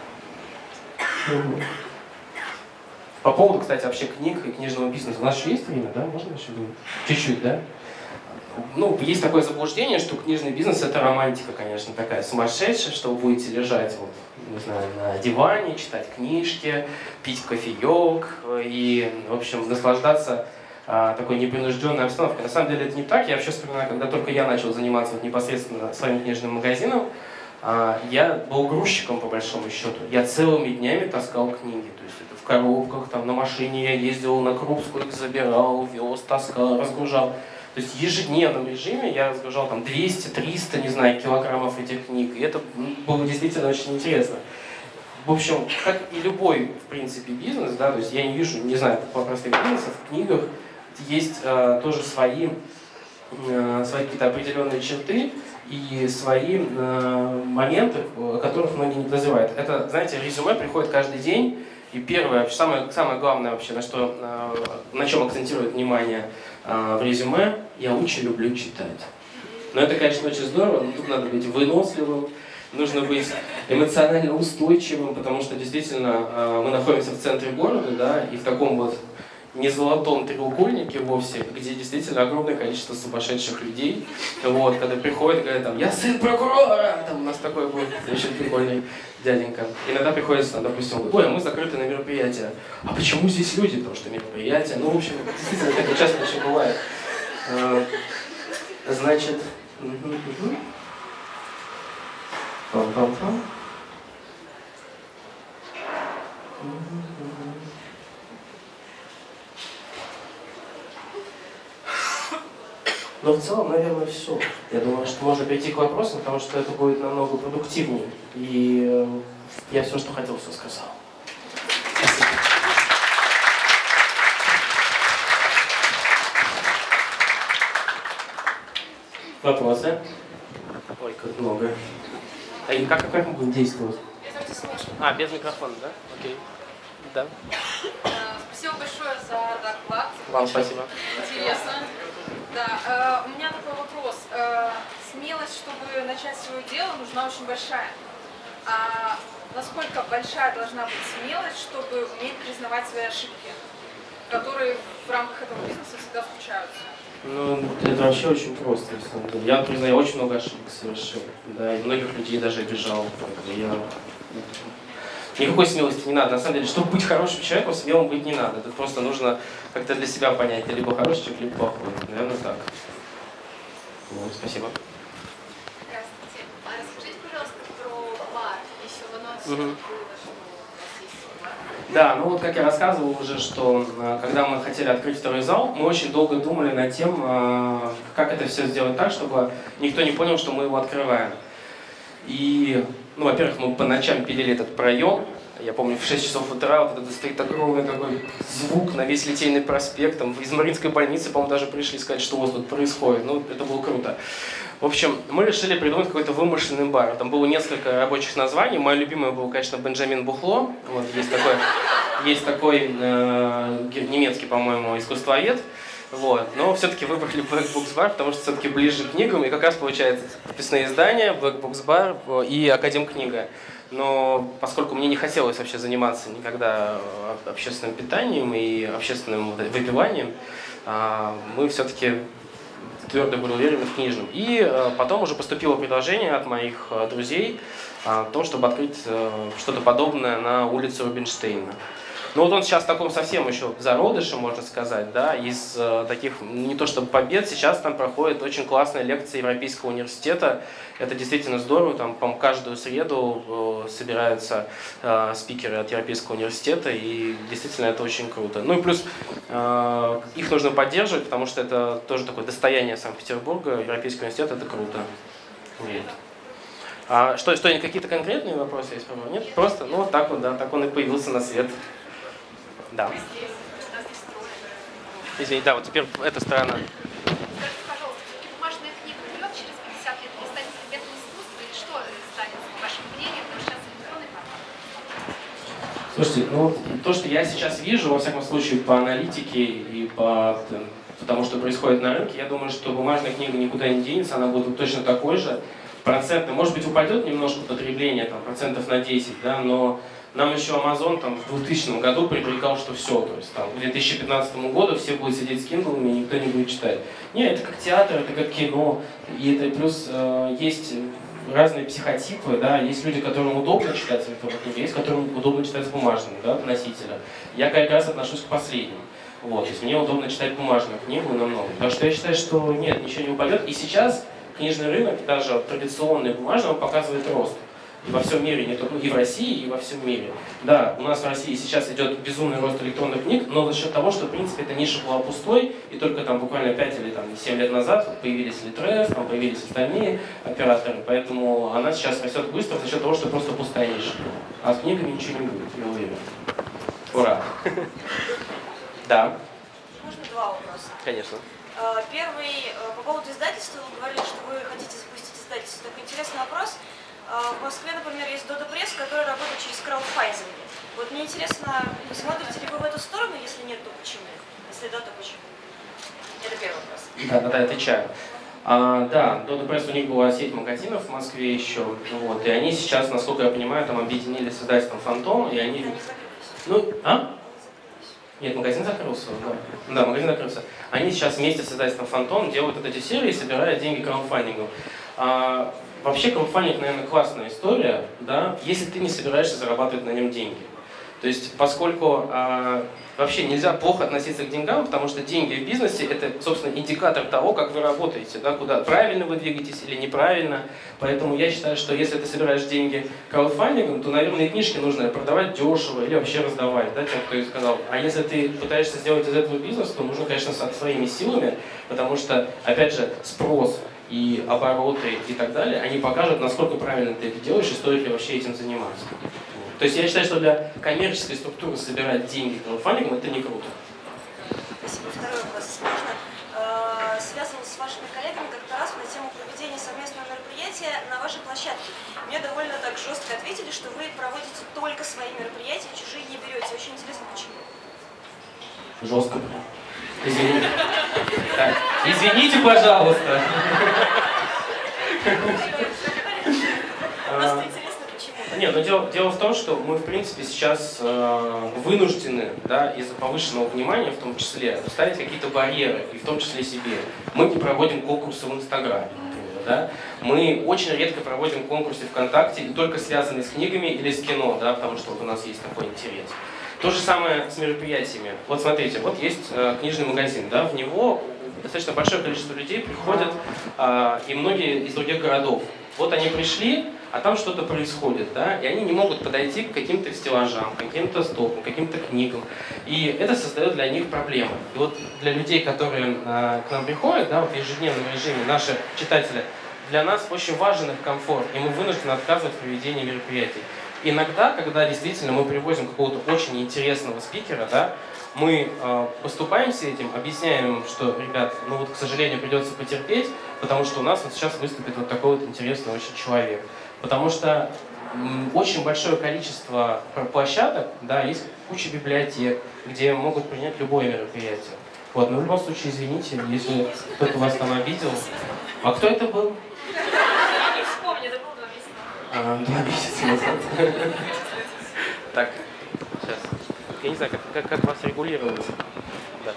D: Угу. По поводу, кстати, вообще книг и книжного бизнеса. У нас еще есть время, да? Можно еще думать? Чуть-чуть, да? Ну, есть такое заблуждение, что книжный бизнес — это романтика, конечно, такая сумасшедшая, что вы будете лежать, вот, не знаю, на диване, читать книжки, пить кофеек и, в общем, наслаждаться а, такой непринужденной обстановкой. На самом деле это не так. Я вообще вспоминаю, когда только я начал заниматься вот, непосредственно своим книжным магазином, а, я был грузчиком, по большому счету. Я целыми днями таскал книги. То есть это в коробках, там, на машине я ездил на Крупскую, их забирал, вез, таскал, разгружал. То есть в ежедневном режиме я разгружал там двести-триста, не знаю, килограммов этих книг. И это было действительно очень интересно. В общем, как и любой, в принципе, бизнес, да, то есть я не вижу, не знаю, по простых бизнесах, в книгах есть э, тоже свои, э, свои какие-то определенные черты и свои э, моменты, о которых многие не подозревают. Это, знаете, резюме приходит каждый день. И первое, самое, самое главное вообще, на, что, на чем акцентирует внимание в резюме, я очень люблю читать. Но это, конечно, очень здорово, но тут надо быть выносливым, нужно быть эмоционально устойчивым, потому что действительно мы находимся в центре города, да, и в таком вот не золотом треугольнике вовсе, где действительно огромное количество сумасшедших людей. Вот, когда приходят, говорят, там, я сын прокурора, там у нас такой будет очень прикольный дяденька. Иногда приходится, там, допустим, ой, а мы закрыты на мероприятия. А почему здесь люди? Потому что мероприятия. Ну, в общем, действительно, так часто очень бывает. Значит, пам-пам-пам. Но в целом, наверное, все. Я думаю, что можно перейти к вопросам, потому что это будет намного продуктивнее. И э, я все, что хотел, все сказал. Спасибо. Вопросы? Ой, как много. А и как, как мы будем действовать? А, без микрофона, да? Окей. Да.
E: Спасибо большое за доклад.
D: Вам спасибо.
E: Интересно. Да, э, у меня такой вопрос. Э, смелость, чтобы начать свое дело, нужна очень большая. А насколько большая должна быть смелость, чтобы уметь признавать свои ошибки, которые в рамках этого бизнеса всегда случаются?
D: Ну, это вообще очень просто, на самом деле. Я признаю, очень много ошибок совершил. Да, и многих людей даже обижал. Я... Никакой смелости не надо. На самом деле, чтобы быть хорошим человеком, смелым быть не надо. Это просто нужно как-то для себя понять. Ты либо хороший человек, либо плохой. Наверное, так. Вот, спасибо.
F: Здравствуйте. А расскажите, пожалуйста, про бар. Еще в анонсе было, что у вас есть бар.
D: Да, ну вот как я рассказывал уже, что когда мы хотели открыть второй зал, мы очень долго думали над тем, как это все сделать так, чтобы никто не понял, что мы его открываем. И, ну, во-первых, мы по ночам пилили этот проем. Я помню, в шесть часов утра вот это стоит огромный такой звук на весь Литейный проспект. Там из Мариинской больницы, по-моему, даже пришли сказать, что у вас тут происходит. Ну, это было круто. В общем, мы решили придумать какой-то вымышленный бар. Там было несколько рабочих названий. Мое любимое было, конечно, Бенджамин Бухло. Вот, есть такой, есть такой э, немецкий, по-моему, искусствовед. Вот. Но все-таки выбрали Black Box Bar, потому что все-таки ближе к книгам. И как раз получается подписные издания, Black Box Bar и Академкнига. Но поскольку мне не хотелось вообще заниматься никогда общественным питанием и общественным выпиванием, мы все-таки твердо были уверены в книжном. И потом уже поступило предложение от моих друзей о том, чтобы открыть что-то подобное на улице Рубинштейна. Ну вот он сейчас в таком совсем еще зародыше, можно сказать, да, из э, таких, не то чтобы побед, сейчас там проходит очень классная лекция Европейского университета, это действительно здорово, там, по-моему, каждую среду э, собираются э, спикеры от Европейского университета, и действительно это очень круто. Ну и плюс э, их нужно поддерживать, потому что это тоже такое достояние Санкт-Петербурга, Европейский университет, это круто. Вот. А что, что какие-то конкретные вопросы есть? Нет? Просто, ну вот так вот, да, так он и появился на свет. Да. Извини, да, вот теперь эта сторона.
F: Скажите, пожалуйста, все-таки бумажная книга умрет через пятьдесят лет, или станет предметом искусства, или что станет, по вашему мнению, потому что сейчас электронный формат?
D: Слушайте, ну то, что я сейчас вижу, во всяком случае, по аналитике и по тому, что происходит на рынке, я думаю, что бумажная книга никуда не денется, она будет точно такой же. Процентно, может быть, упадет немножко потребление, там, процентов на десять, да, но нам еще Amazon там, в двухтысячном году предрекал, что все, то есть там, к две тысячи пятнадцатому году все будут сидеть с киндлами, и никто не будет читать. Не, это как театр, это как кино, и это плюс э, есть разные психотипы, да, есть люди, которым удобно читать с электронной книги, есть которым удобно читать с бумажным, да, носителя. Я как раз отношусь к последнему. Вот, то есть мне удобно читать бумажную книгу намного, потому что я считаю, что нет, ничего не упадет, и сейчас книжный рынок, даже традиционный бумажный, он показывает рост. И во всем мире, не только и в России, и во всем мире. Да, у нас в России сейчас идет безумный рост электронных книг, но за счет того, что, в принципе, эта ниша была пустой, и только там буквально пять или семь лет назад появились Литрес, там появились остальные операторы, поэтому она сейчас растет быстро за счет того, что просто пустая ниша. А с книгами ничего не будет, я уверен. Ура! Да.
C: Можно два вопроса?
D: Конечно.
C: Первый, по поводу издательства, вы говорили, что вы хотите запустить издательство. Такой интересный вопрос. В Москве, например, есть Dodo Press, который работает через краудфандинг. Вот мне интересно, смотрите ли вы в эту сторону, если нет, то почему? Если да, то почему? Это первый вопрос.
D: Да, да, да, отвечаю. А, да, Dodo Press, у них была сеть магазинов в Москве еще, вот, и они сейчас, насколько я понимаю, там объединились с издательством Фантом, и они... Ну, а? Нет, магазин закрылся, да. Да, магазин закрылся. Они сейчас вместе с издательством Фантом делают вот эти серии, собирая деньги краудфандингу. А, вообще, краудфандинг, наверное, классная история, да, если ты не собираешься зарабатывать на нем деньги. То есть, поскольку а, вообще нельзя плохо относиться к деньгам, потому что деньги в бизнесе – это, собственно, индикатор того, как вы работаете, да, куда правильно вы двигаетесь или неправильно. Поэтому я считаю, что если ты собираешь деньги краудфандингом, то, наверное, и книжки нужно продавать дешево или вообще раздавать, да, тем, кто и сказал. А если ты пытаешься сделать из этого бизнес, то нужно, конечно, своими силами, потому что, опять же, спрос и обороты и так далее, они покажут, насколько правильно ты это делаешь и стоит ли вообще этим заниматься. То есть я считаю, что для коммерческой структуры собирать деньги краудфандингом это не круто.
C: Спасибо. Второй вопрос, если можно. Э, связан с вашими коллегами как-то раз на тему проведения совместного мероприятия на вашей площадке. Мне довольно так жестко ответили, что вы проводите только свои мероприятия, чужие не берете. Очень интересно, почему?
D: Жестко. Извините. Так, извините, пожалуйста.
C: Просто интересно.
D: Нет, но дело, дело в том, что мы, в принципе, сейчас э, вынуждены, да, из-за повышенного внимания, в том числе, ставить какие-то барьеры, и в том числе себе. Мы не проводим конкурсы в Инстаграме, например, да? Мы очень редко проводим конкурсы ВКонтакте, и только связанные с книгами или с кино, да, потому что вот у нас есть такой интерес. То же самое с мероприятиями. Вот смотрите, вот есть э, книжный магазин, да, в него достаточно большое количество людей приходят, э, и многие из других городов. Вот они пришли, а там что-то происходит, да, и они не могут подойти к каким-то стеллажам, к каким-то стопам, к каким-то книгам. И это создает для них проблемы. И вот для людей, которые э, к нам приходят, да, вот в ежедневном режиме, наши читатели, для нас очень важен их комфорт, и мы вынуждены отказывать в проведении мероприятий. Иногда, когда действительно мы привозим какого-то очень интересного спикера, да, мы э, поступаемся этим, объясняем им, что, ребят, ну вот, к сожалению, придется потерпеть, потому что у нас вот сейчас выступит вот такой вот интересный очень человек. Потому что м, очень большое количество площадок, да, есть куча библиотек, где могут принять любое мероприятие. Вот, но в любом случае, извините, если кто-то вас там обидел. А кто это был?
C: Я не вспомню, это было два месяца.
D: А, два месяца назад. Так, сейчас. Я не знаю, как, как, как вас регулировать. Да.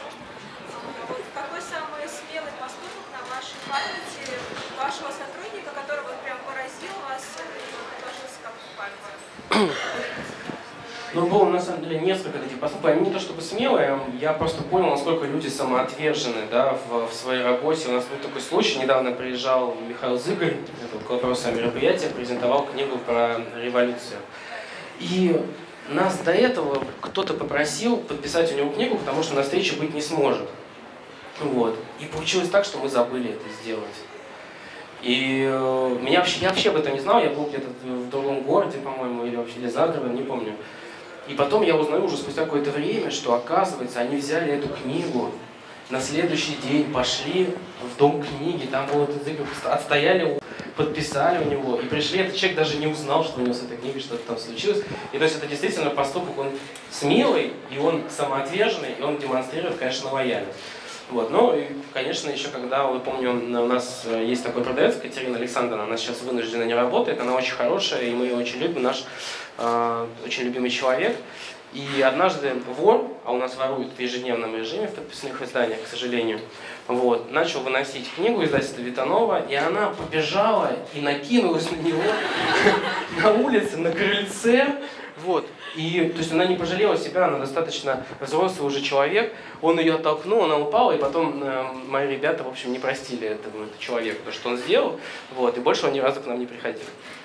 C: Какой самый смелый поступок на вашей памяти вашего сотрудника, который вот прям поразил вас и отложился как в памяти?
D: Ну, было на самом деле несколько таких поступков. Они не то чтобы смелые, я просто понял, насколько люди самоотвержены, да, в, в своей работе. У нас был такой случай, недавно приезжал Михаил Зыгарь, это к вопросу о мероприятии, презентовал книгу про революцию. И нас до этого кто-то попросил подписать у него книгу, потому что на встрече быть не сможет. Вот. И получилось так, что мы забыли это сделать. И э, меня вообще, я вообще об этом не знал, я был где-то в другом городе, по-моему, или вообще или за городом, не помню. И потом я узнаю уже спустя какое-то время, что, оказывается, они взяли эту книгу, на следующий день пошли в дом книги, там был этот Зыгарь, отстояли, подписали у него, и пришли, этот человек даже не узнал, что у него с этой книгой что-то там случилось. И то есть это действительно поступок, он смелый, и он самоотверженный, и он демонстрирует, конечно, лояльность. Вот. Ну и, конечно, еще когда, я помню, у нас есть такой продавец, Катерина Александровна, она сейчас вынуждена не работает, она очень хорошая, и мы ее очень любим, наш э, очень любимый человек. И однажды вор, а у нас воруют в ежедневном режиме в подписных изданиях, к сожалению, вот, начал выносить книгу издательства Витанова, и она побежала и накинулась на него на улице, на крыльце. Вот. И, то есть она не пожалела себя, она достаточно взрослый уже человек. Он ее оттолкнул, она упала, и потом э, мои ребята, в общем, не простили этому это человеку, то, что он сделал. Вот, и больше он ни разу к нам не приходил.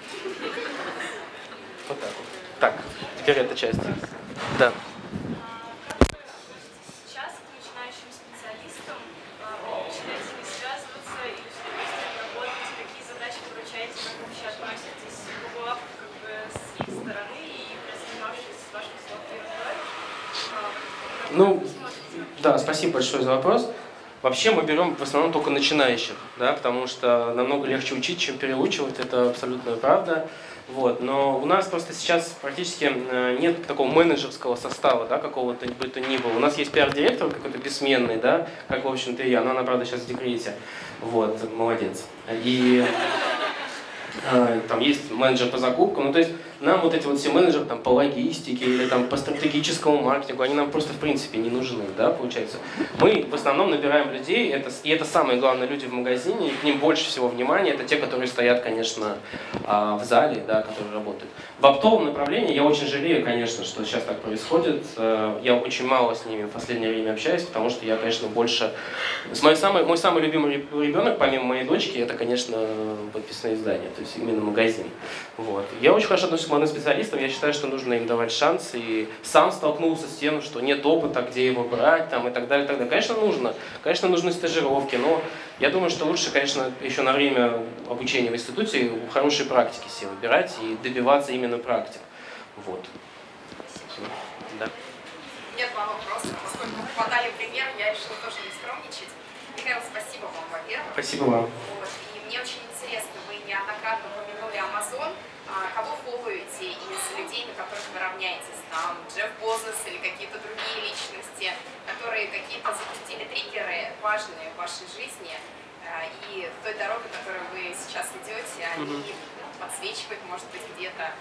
D: Вот так вот. Так, теперь эта часть. Да.
C: Сейчас к начинающим специалистам начинаете ли связываться или с ними работать, какие задачи поручаете, как вообще относитесь к углам как бы с их стороны и занимавшись вашим софтвером?
D: Ну, да, спасибо большое за вопрос. Вообще мы берем в основном только начинающих, да, потому что намного легче учить, чем переучивать, это абсолютная правда. Вот. Но у нас просто сейчас практически нет такого менеджерского состава, да, какого-то бы то ни было. У нас есть пиар-директор какой-то бессменный, да, как, в общем-то, и я, но она, правда, сейчас в декрете. Вот, молодец. И э, там есть менеджер по закупкам, ну, то есть нам вот эти вот все менеджеры там, по логистике или там, по стратегическому маркетингу, они нам просто в принципе не нужны, да, получается. Мы в основном набираем людей, это, и это самые главные люди в магазине, и к ним больше всего внимания, это те, которые стоят, конечно, в зале, да, которые работают. В оптовом направлении я очень жалею, конечно, что сейчас так происходит. Я очень мало с ними в последнее время общаюсь, потому что я, конечно, больше... Мой самый, мой самый любимый ребенок, помимо моей дочки, это, конечно, подписное издание, то есть именно магазин. Вот. Я очень хорошо отношусь к молодым специалистам, я считаю, что нужно им давать шанс, и сам столкнулся с тем, что нет опыта, где его брать, там, и так далее, и так далее. Конечно, нужно, конечно, нужны стажировки, но я думаю, что лучше, конечно, еще на время обучения в институте хорошие практики себе выбирать и добиваться именно практик. Вот. Да.
F: У меня два вопроса, поскольку вы подали пример, я решила тоже не скромничать. Михаил, спасибо вам, во-первых.
D: Спасибо вам.
F: Вот. И мне очень интересно, вы неоднократно упомянули Amazon. Кого фолловите из людей, на которых вы равняетесь? Там Джефф Безос или какие-то другие личности, которые какие-то запустили триггеры важные в вашей жизни, и той дорогой, которой вы сейчас идете, они подсвечивают, может быть, где-то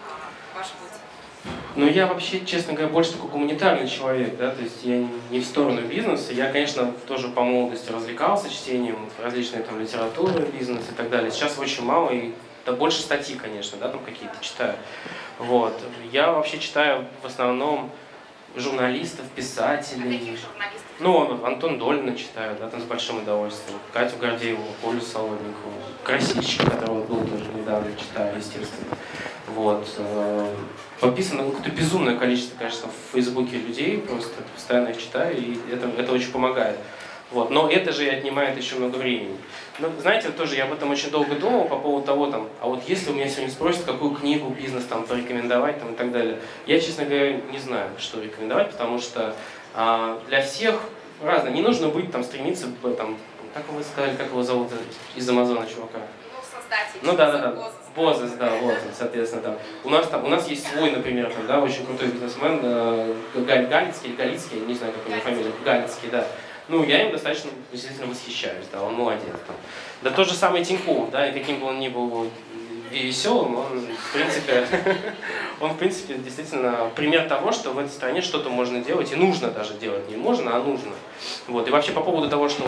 F: ваш путь?
D: Ну, я вообще, честно говоря, больше такой гуманитарный человек, да, то есть я не в сторону бизнеса. Я, конечно, тоже по молодости развлекался чтением различной там литературы, бизнес и так далее. Сейчас очень мало, и да, больше статьи, конечно, да, там какие-то читаю. Вот. Я вообще читаю в основном журналистов, писателей.
F: А каких журналистов?
D: Ну, Антон Долина читаю, да, там с большим удовольствием. Катю Гордееву, Колю Солодникову, Красильщика, которого был тоже недавно, читаю, естественно. Вот. Подписано какое-то безумное количество, конечно, в Фейсбуке людей, просто постоянно их читаю, и это, это очень помогает. Вот. Но это же и отнимает еще много времени. Но, знаете, тоже я об этом очень долго думал по поводу того, там, а вот если у меня сегодня спросят, какую книгу, бизнес там порекомендовать там, и так далее, я, честно говоря, не знаю, что рекомендовать, потому что а, для всех разное. Не нужно быть там, стремиться, там, как вы сказали, как его зовут из Амазона чувака?
F: Ну, создатель.
D: Ну да, да, да. Бозес, да, вот, соответственно, там. У нас там, у нас есть свой, например, там, да, очень крутой бизнесмен, э, Галь, Галицкий, Галицкий, не знаю, как у него фамилия, Галицкий, да. Ну, я им достаточно действительно восхищаюсь, да, он молодец. Там. Да тот же самый Тинькофф, да, и каким бы он ни был веселым, он, в принципе, он, в принципе, действительно пример того, что в этой стране что-то можно делать, и нужно даже делать, не можно, а нужно. Вот, и вообще по поводу того, что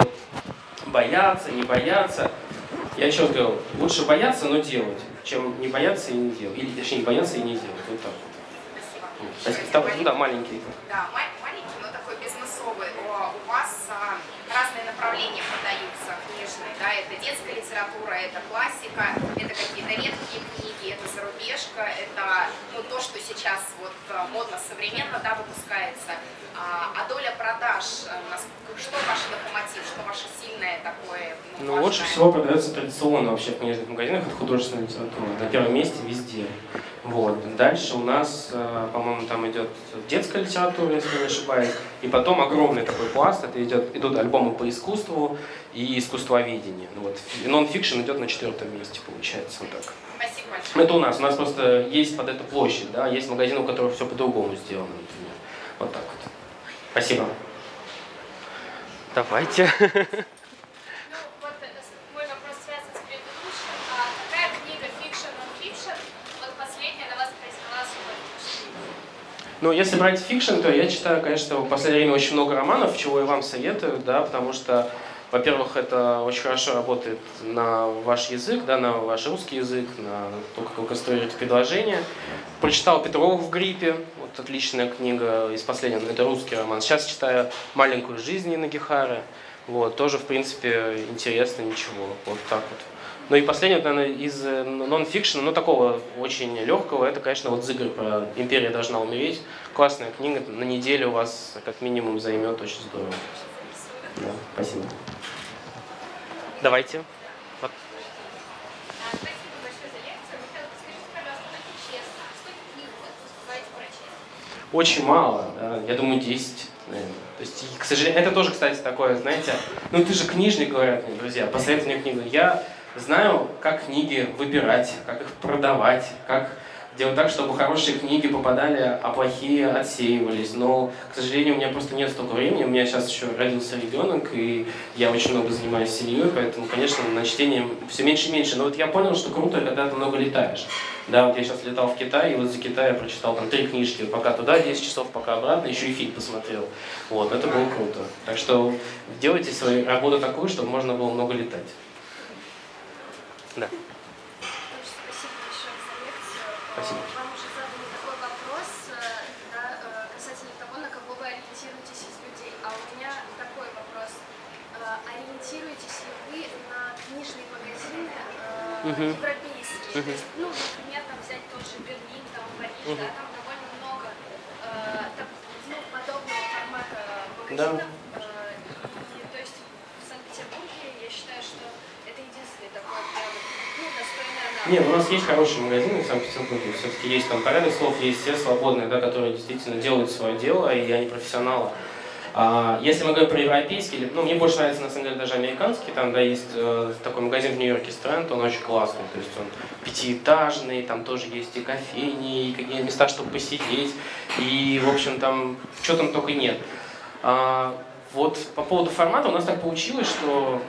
D: бояться, не бояться, я еще раз говорю, лучше бояться, но делать, чем не бояться и не делать. Или, точнее, не бояться и не делать. Вот так вот. Спасибо. Спасибо. Ну, да, маленький.
F: Да, маленький, но такой бизнесовый. У вас а, разные направления продаются книжные. Да? Это детская литература, это классика, это какие-то редкие книги, это зарубежка, это ну, то, что сейчас вот, модно, современно да, выпускается. А, а доля продаж, что ваш локомотив, что ваше сильное такое?
D: Ну, ну лучше всего продается традиционно вообще в книжных магазинах, это художественная литература. На первом месте везде. Вот. Дальше у нас, по-моему, там идет детская литература, если не ошибаюсь. И потом огромный такой пласт, это идет, идут альбомы по искусству и искусствоведению. Вот. Нон-фикшн идет на четвертом месте, получается. Вот так.
F: Спасибо большое.
D: Это у нас. У нас просто есть под эту площадь, да, есть магазины, у которых все по-другому сделано, например. Вот так вот. Спасибо. Давайте.
G: Ну, вот мой вопрос связан с предыдущим. А какая книга фикшн, нон-фикшн, вот последняя на вас произвела особое впечатление?
D: Ну, если брать фикшн, то я читаю, конечно, в последнее время очень много романов, чего я вам советую, да, потому что, во-первых, это очень хорошо работает на ваш язык, да, на ваш русский язык, на то, как вы конструируете предложения. Прочитал Петрову в гриппе, вот отличная книга из последнего, это русский роман. Сейчас читаю «Маленькую жизнь» Нагихары, вот, тоже, в принципе, интересно, ничего, вот так вот. Ну и последнее, наверное, из нон-фикшена, ну такого очень легкого, это, конечно, вот «Зыгорь» про «Империя должна умереть». Классная книга, на неделю у вас как минимум займет, очень здорово. Да, спасибо. Давайте. Вот.
G: Спасибо большое за лекцию. Михаил, скажите, пожалуйста, только честно, сколько книг вы успеваете прочесть?
D: Очень мало, да, я думаю, десять, наверное. То есть, к сожалению, это тоже, кстати, такое, знаете, ну ты же книжник, говорят мне, друзья, посоветуй мне книгу. Я знаю, как книги выбирать, как их продавать, как делать так, чтобы хорошие книги попадали, а плохие отсеивались. Но, к сожалению, у меня просто нет столько времени. У меня сейчас еще родился ребенок, и я очень много занимаюсь семьей, поэтому, конечно, на чтение все меньше и меньше. Но вот я понял, что круто, когда ты много летаешь. Да, вот я сейчас летал в Китай, и вот за Китай я прочитал там три книжки, пока туда, десять часов, пока обратно, еще и фильм посмотрел. Вот, это было круто. Так что делайте свою работу такую, чтобы можно было много летать. Да.
C: Спасибо большое за лекцию.
D: Спасибо.
C: Вам уже задали такой вопрос да, касательно того, на кого вы ориентируетесь из людей. А у меня такой вопрос. Ориентируетесь ли вы на книжные магазины э,
D: Uh-huh.
C: европейские?
D: Uh-huh.
C: То есть, ну, например, там взять тот же Берлин, там Париж,
D: Uh-huh.
C: да, там довольно много э, так, ну, подобного формата
D: Да.
C: магазинов. Э, и, то есть в Санкт-Петербурге я считаю, что это единственный такой прям, ну, достойный аналог.
D: Нет, у нас есть хорошие магазины в Санкт-Петербурге. Все-таки есть там порядок слов, есть все свободные, да, которые действительно делают свое дело, и они профессионалы. А, если мы говорим про европейский, ну, мне больше нравится, на самом деле, даже американский. Там, да, есть э, такой магазин в Нью-Йорке, Стрэнд, он очень классный. То есть он пятиэтажный, там тоже есть и кофейни, и какие места, чтобы посидеть. И, в общем, там, что там только нет. А, вот по поводу формата у нас так получилось, что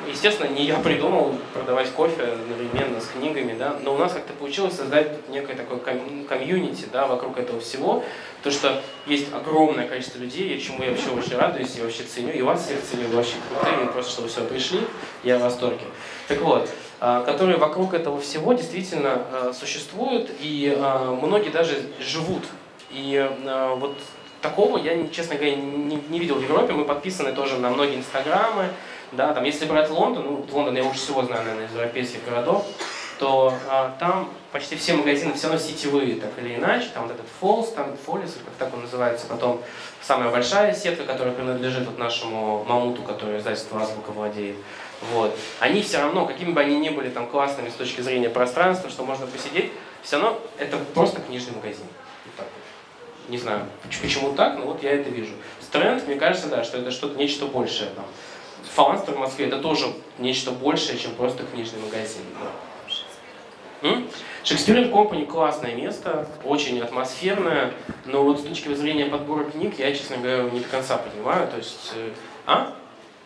D: естественно, не я придумал продавать кофе одновременно с книгами, да, но у нас как-то получилось создать некое такое комьюнити, да, вокруг этого всего, то что есть огромное количество людей, чему я вообще очень радуюсь, я вообще ценю, и вас всех ценю, вы вообще крутые, просто что вы все пришли, я в восторге. Так вот, которые вокруг этого всего действительно существуют, и многие даже живут. И вот такого я, честно говоря, не, не видел в Европе. Мы подписаны тоже на многие инстаграмы. Да, там, если брать Лондон, ну, Лондон я лучше всего знаю, наверное, из европейских городов, то а, там почти все магазины все равно сетевые, так или иначе. Там вот этот Фолс, там Фолис, как так он называется, потом самая большая сетка, которая принадлежит вот нашему Мамуту, который издательство Азбука владеет. Вот. Они все равно, какими бы они ни были там классными с точки зрения пространства, что можно посидеть, все равно это просто книжный магазин. Вот так. Не знаю, почему так, но вот я это вижу. Стрэнд, мне кажется, да, что это что-то, нечто большее. Там. Фаланстер в Москве это тоже нечто большее, чем просто книжный магазин. Да. Шекспир Компани классное место, очень атмосферное, но вот с точки зрения подбора книг я, честно говоря, не до конца понимаю. То есть, э, а?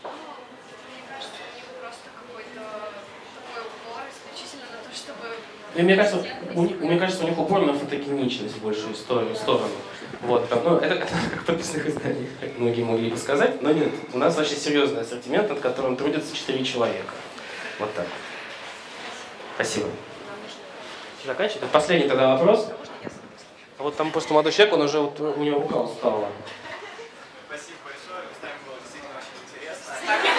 D: И мне кажется, у, мне кажется, у них упор на фотогеничность в большую сторону. Вот, ну, это, это как в подписных изданиях, как многие могли бы сказать, но нет, у нас очень серьезный ассортимент, над которым трудятся четыре человека. Вот так. Спасибо. Заканчивать? Это последний тогда вопрос. А вот там просто молодой человек, он уже, вот, у него рука устала.
H: Спасибо большое, с нами было действительно очень интересно.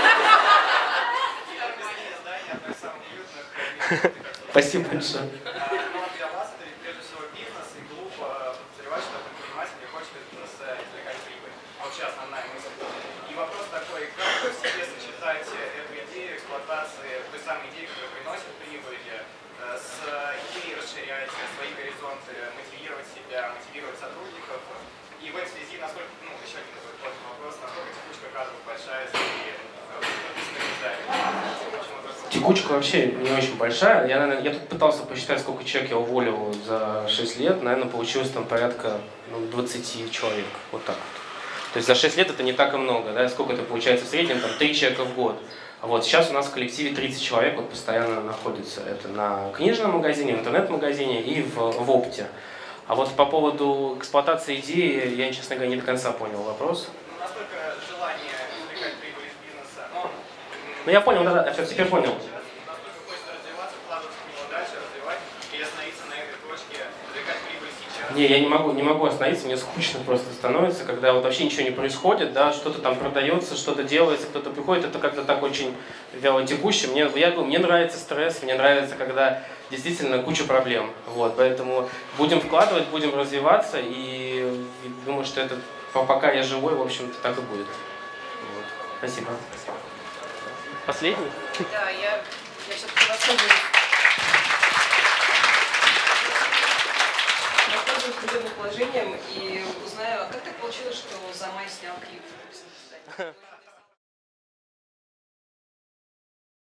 H: Издание одно из самых уютных.
D: Спасибо большое.
H: Но для вас это прежде всего бизнес, и глупо подозревать, что предприниматель не хочет из бизнеса извлекать прибыль. Вообще основная мысль. И вопрос такой, как вы в себе сочетаете эту идею эксплуатации, той самой идеи, которая приносит прибыль, с идеей расширять свои горизонты, мотивировать себя, мотивировать сотрудников. И в этой связи, насколько, ну, еще один такой вопрос, насколько текучка кадров большая среди подписанных изданий?
D: Текучка вообще не очень большая. Я, наверное, я тут пытался посчитать, сколько человек я уволил за шесть лет. Наверное, получилось там порядка ну, двадцати человек. Вот так вот. То есть за шесть лет это не так и много. Да? Сколько это получается в среднем? Там три человека в год. Вот. Сейчас у нас в коллективе тридцать человек вот, постоянно находится. Это на книжном магазине, в интернет-магазине и в, в опте. А вот по поводу эксплуатации идеи, я, честно говоря, не до конца понял вопрос.
H: Ну, насколько желание извлекать прибыль из бизнеса, но...
D: Ну, я понял, да, да, все, теперь понял.
H: Насколько хочется развиваться, вкладываться в него дальше, развивать, или остановиться на этой точке, извлекать прибыль сейчас?
D: Не, я не могу, не могу остановиться, мне скучно просто становится, когда вот вообще ничего не происходит, да, что-то там продается, что-то делается, кто-то приходит, это как-то так очень вялотекуще. Мне, я говорю, мне нравится стресс, мне нравится, когда действительно куча проблем. Вот, поэтому будем вкладывать, будем развиваться, и, и думаю, что это пока я живой, в общем-то, так и будет. Вот. Спасибо. Последний?
I: Да, я, я все-таки воспользуюсь. Воспользуюсь любым положением и узнаю, как так получилось, что Замай снял клип.